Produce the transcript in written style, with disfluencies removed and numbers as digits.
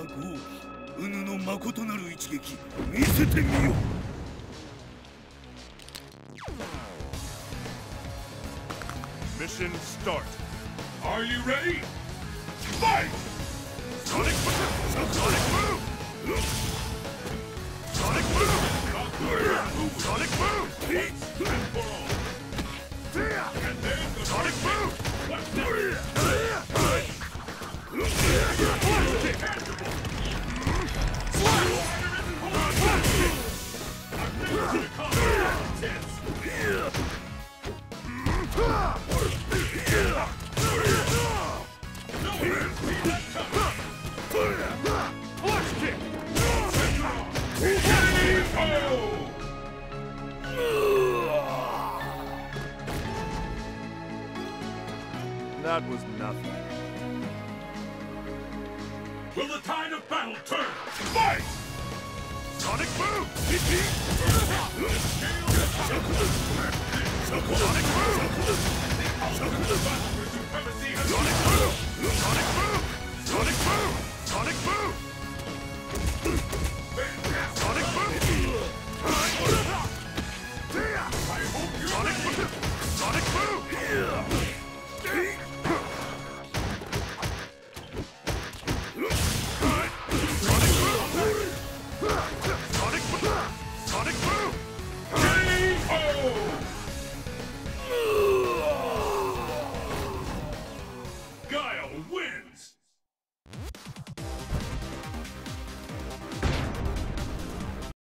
うぬの誠なる一撃見せてみよ。 Mission start. Are you ready? Fight! Sonic move! Sonic move! Sonic move! Sonic move! And then the Sonic move! What's next? That was nothing. Will the tide of battle turn? Fight! Sonic move! Sonic move! Sonic move! Sonic move! Sonic move! Sonic move! Sonic move!